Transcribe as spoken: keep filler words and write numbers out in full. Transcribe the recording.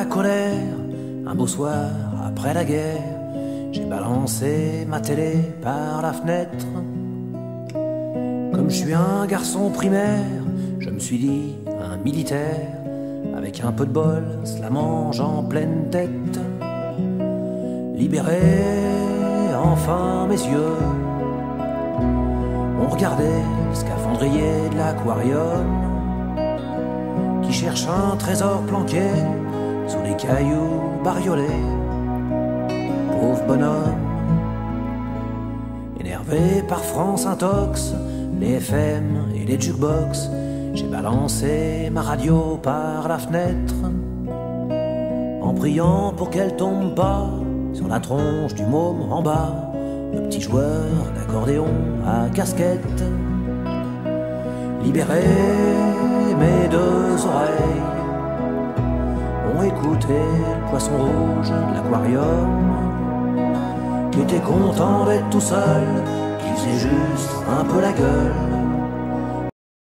la colère, un beau soir après la guerre, j'ai balancé ma télé par la fenêtre. Comme je suis un garçon primaire, je me suis dit un militaire, avec un peu de bol, cela mange en pleine tête. Libéré, enfin mes yeux ont regardé le scaphandrier de l'aquarium, qui cherche un trésor planqué sous les cailloux bariolés. Pauvre bonhomme, énervé par France Intox, les F M et les jukebox, j'ai balancé ma radio par la fenêtre, en priant pour qu'elle tombe pas sur la tronche du môme en bas, le petit joueur d'accordéon à casquette. Libéré, mes deux oreilles ont écouté le poisson rouge de l'aquarium, qui était content d'être tout seul, qui faisait juste un peu la gueule.